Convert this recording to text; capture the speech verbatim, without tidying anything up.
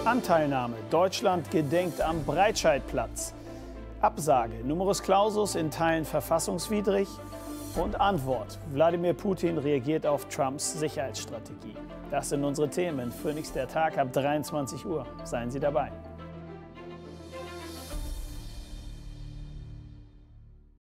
Anteilnahme. Deutschland gedenkt am Breitscheidplatz. Absage. Numerus Clausus in Teilen verfassungswidrig. Und Antwort. Wladimir Putin reagiert auf Trumps Sicherheitsstrategie. Das sind unsere Themen in Phoenix der Tag ab dreiundzwanzig Uhr. Seien Sie dabei.